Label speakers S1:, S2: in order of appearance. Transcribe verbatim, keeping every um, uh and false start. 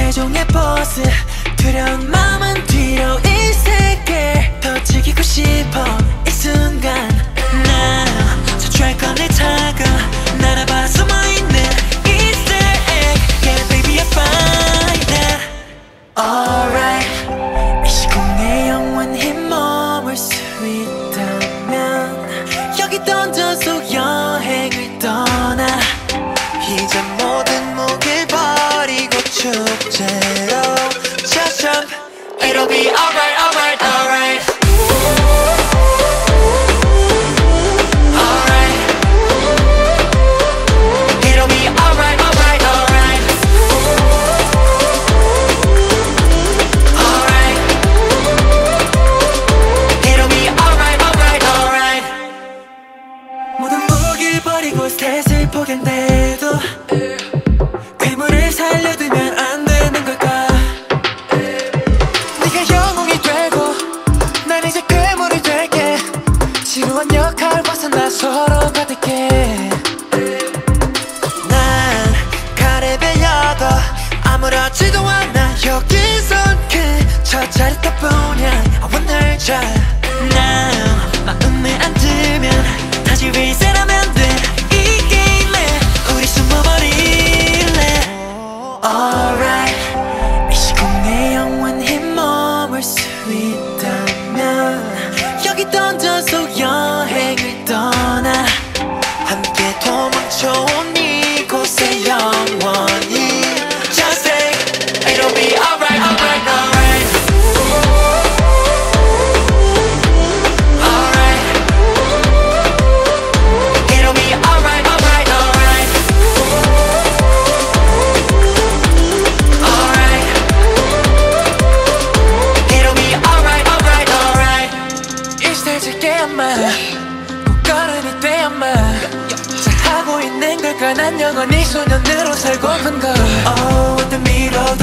S1: 최종의 보스 두려운 마음은 뒤로 이 세계 더 즐기고 싶어 이 순간 Now 저출할 건내 차가 날아봐 숨어있는 Easter egg Yeah baby I find it Alright 이 시공에 영원히 머물 수 있다면 여기 던져서 여행을 떠나 이제 모든 무게 버리고 축제로 Just jump It'll be alright alright alright 스탯을 포기한데도 괴물을 살려두면 안 되는 걸까 네가 영웅이 되고 난 이제 괴물이 될게 지루한 역할 벗어나 서로 가득해 난 칼에 베려도 아무렇지도 않아 여기선 그저 짜릿한 뿐이야 I want her 잘 Now 마음에 안 들면 다시 reset하면 돼 Alright 이 시공에 영원히 머물 수 있다면 여기 던져서 여행을 떠나 함께 도망쳐온 이곳에 영원히 Just say It'll be alright alright alright Alright It'll be alright alright alright 꽃걸음이 되어만 잘하고 있는 걸까 난 영원히 소년으로 살고픈 걸 Oh the 미로도